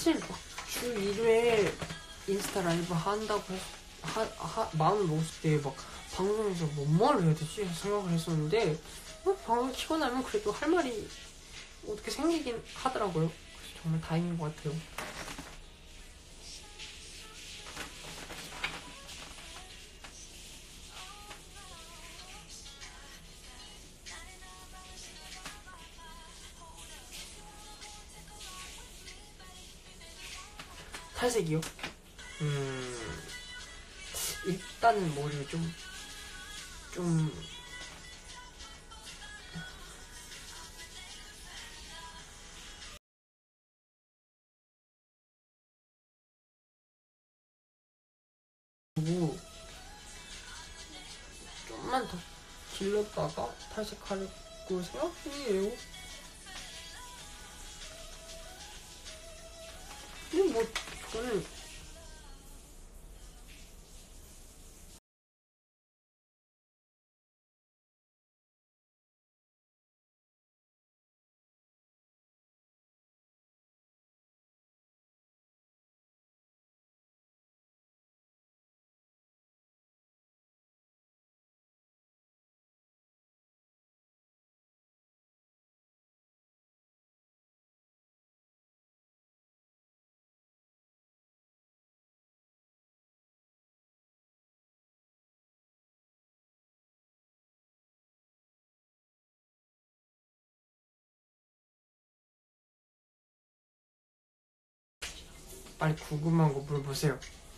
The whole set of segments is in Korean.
사실 막 주 1회 인스타 라이브 한다고 마음을 먹었을 때 막 방송에서 뭘 해야 되지? 생각을 했었는데 방송 키고 나면 그래도 할 말이 어떻게 생기긴 하더라고요. 그래서 정말 다행인 것 같아요. 탈색이요? 일단은 머리를 좀 보고 좀만 더 길렀다가 탈색하려고 생각 중이에요. 근데 뭐 저는 빨리 궁금한 거 물어보세요.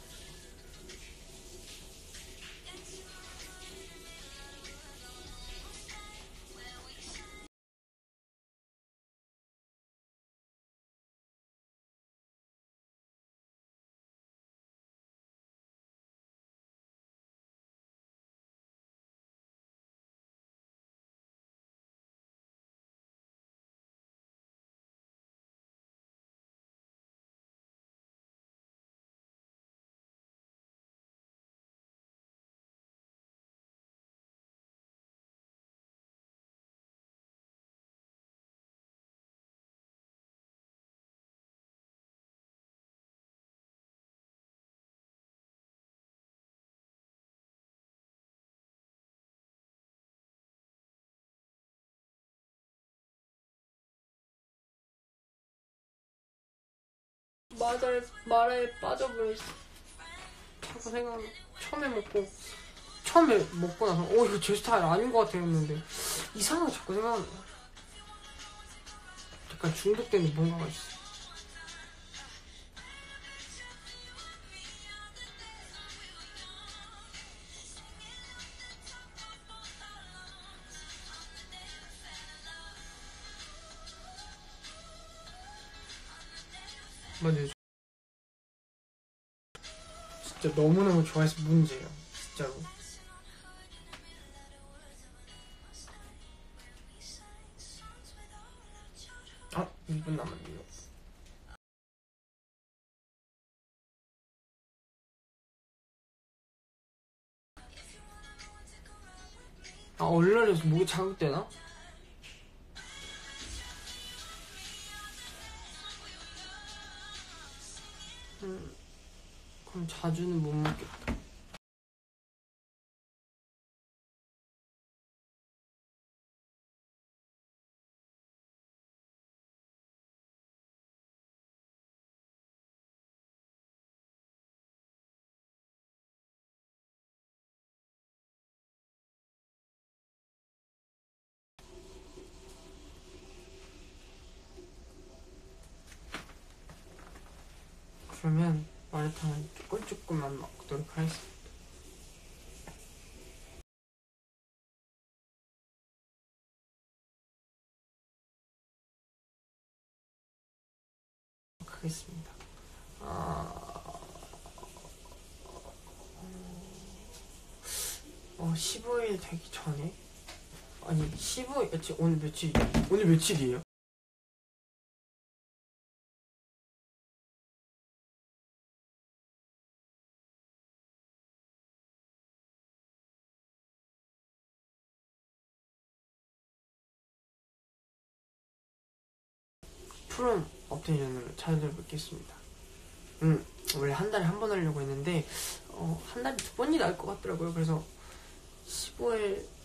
말에 빠져버렸어. 자꾸 생각나. 처음에 먹고 나서 이거 제 스타일 아닌 것 같아 했는데 이상하게 자꾸 생각나. 약간 중독되는 뭔가가 있어. 맞아요. 진짜 너무너무 좋아해서 문제예요. 진짜로. 아, 2분 남았네요. 아, 얼얼해서 목이 자극되나? 그럼 자주는 못 먹겠다. 그러면 마라탕은 조금만 먹도록 하겠습니다. 하겠습니다. 15일 되기 전에? 아니 15일, 오늘 며칠이에요? 푸른 업텐션으로 찾아뵙겠습니다. 원래 한 달에 한 번 하려고 했는데 한 달에 2번이 나을 것 같더라고요. 그래서 15일